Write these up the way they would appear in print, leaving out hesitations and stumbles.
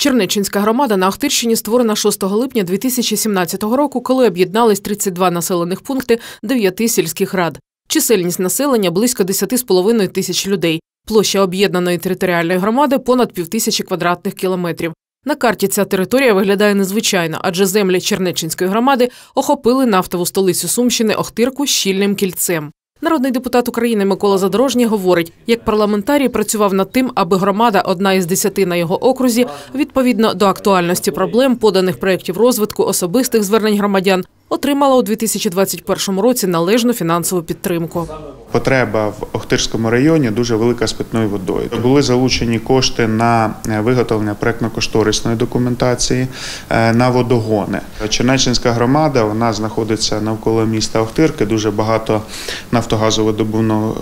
Чернеччинська громада на Охтирщині створена 6 липня 2017 року, коли об'єднались 32 населених пункти 9 сільських рад. Чисельність населення – близько 10,5 тисяч людей. Площа об'єднаної територіальної громади – понад 5000 квадратних кілометрів. На карті ця територія виглядає незвичайно, адже землі Чернеччинської громади охопили нафтову столицю Сумщини Охтирку щільним кільцем. Народний депутат України Микола Задорожній говорить, як парламентарій працював над тим, аби громада, одна із 10 на його окрузі, відповідно до актуальності проблем, поданих проєктів розвитку, особистих звернень громадян, отримала у 2021 році належну фінансову підтримку. Потреба в Охтирському районі дуже велика з питною водою. Були залучені кошти на виготовлення проєктно-кошторисної документації, на водогони. Чернеччинська громада, вона знаходиться навколо міста Охтирки, дуже багато нафтогазовидобувних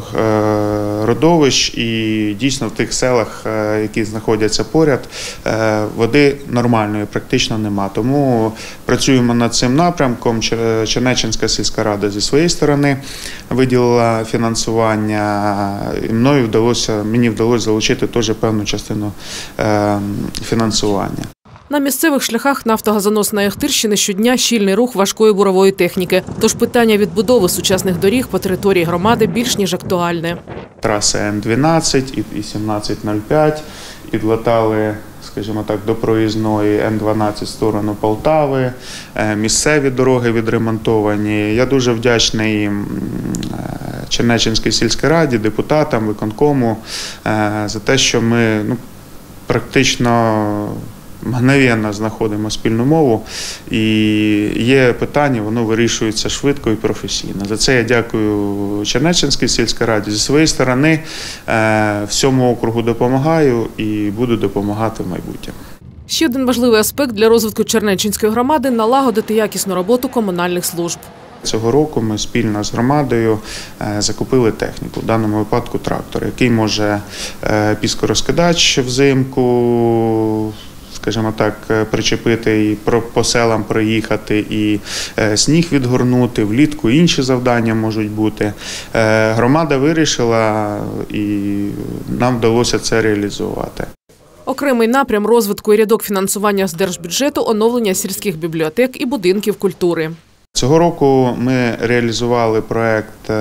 родовищ і дійсно в тих селах, які знаходяться поряд, води нормальної практично нема. Тому працюємо над цим напрямком. Чернеччинська сільська рада зі своєї сторони виділила фінансування, і мені вдалося залучити теж певну частину фінансування. На місцевих шляхах нафтогазоносної Охтирщини щодня щільний рух важкої бурової техніки. Тож питання відбудови сучасних доріг по території громади більш ніж актуальне. Траси Н-12 і 1705 підлатали, скажімо так, до проїзної Н-12 в сторону Полтави, місцеві дороги відремонтовані. Я дуже вдячний Чернеччинській сільській раді, депутатам, виконкому за те, що ми практично мгновенно знаходимо спільну мову, і є питання, воно вирішується швидко і професійно. За це я дякую Чернеччинській сільській раді. Зі своєї сторони всьому округу допомагаю і буду допомагати в майбутньому. Ще один важливий аспект для розвитку Чернеччинської громади – налагодити якісну роботу комунальних служб. Цього року ми спільно з громадою закупили техніку, в даному випадку трактор, який може піскорозкидач взимку, скажімо так, причепити і по селам проїхати, і сніг відгорнути, влітку інші завдання можуть бути. Громада вирішила, і нам вдалося це реалізувати. Окремий напрям розвитку і рядок фінансування з держбюджету – оновлення сільських бібліотек і будинків культури. Цього року ми реалізували проєкт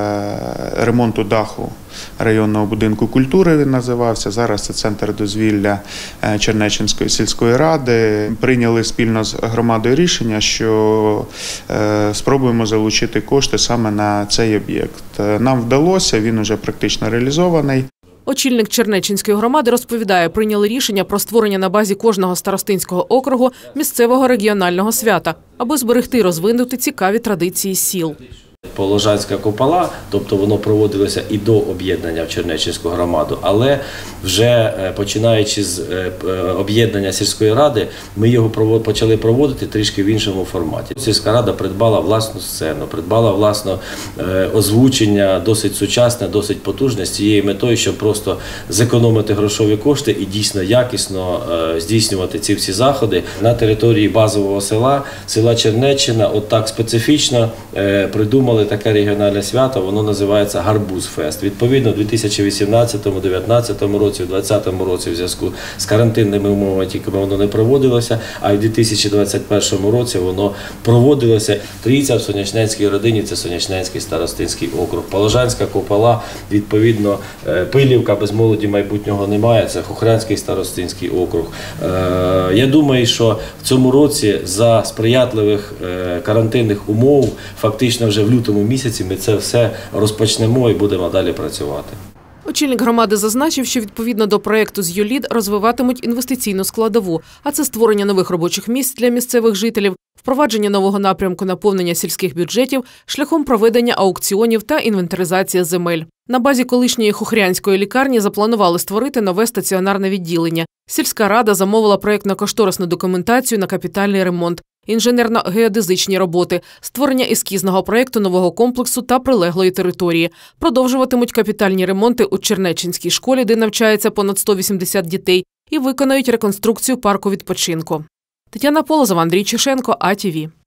ремонту даху районного будинку культури, він називався. Зараз це центр дозвілля Чернеччинської сільської ради. Прийняли спільно з громадою рішення, що спробуємо залучити кошти саме на цей об'єкт. Нам вдалося, він вже практично реалізований. Очільник Чернеччинської громади розповідає, прийняли рішення про створення на базі кожного старостинського округу місцевого регіонального свята, аби зберегти і розвинути цікаві традиції сіл. Положанська купола, тобто воно проводилося і до об'єднання в Чернеччинську громаду, але вже починаючи з об'єднання сільської ради, ми його почали проводити трішки в іншому форматі. Сільська рада придбала власну сцену, придбала власне озвучення, досить сучасне, досить потужне, з цією метою, щоб просто зекономити грошові кошти і дійсно якісно здійснювати ці всі заходи. На території базового села Чернеччина, от так специфічно придумали таке регіональне свято, воно називається Гарбуз-фест. Відповідно, у 2018, 2019 році, у 2020 році в зв'язку з карантинними умовами тільки воно не проводилося, а й у 2021 році воно проводилося. Трійця в Сонячненській родині – це Сонячненський старостинський округ. Положанська купола, відповідно, Пилівка, без молоді майбутнього немає, це Хухрянський старостинський округ. Я думаю, що в цьому році за сприятливих карантинних умов фактично вже в лютому місяці ми це все розпочнемо і будемо далі працювати. Очільник громади зазначив, що відповідно до проєкту з ЮЛІД розвиватимуть інвестиційну складову, а це створення нових робочих місць для місцевих жителів, впровадження нового напрямку наповнення сільських бюджетів шляхом проведення аукціонів та інвентаризація земель. На базі колишньої Хухрянської лікарні запланували створити нове стаціонарне відділення. Сільська рада замовила проєктно-кошторисну документацію на капітальний ремонт, інженерно-геодезичні роботи, створення ескізного проєкту нового комплексу та прилеглої території. Продовжуватимуть капітальні ремонти у Чернеччинській школі, де навчається понад 180 дітей, і виконають реконструкцію парку відпочинку. Тетяна Полозова, Андрій Чешенко, АТВ.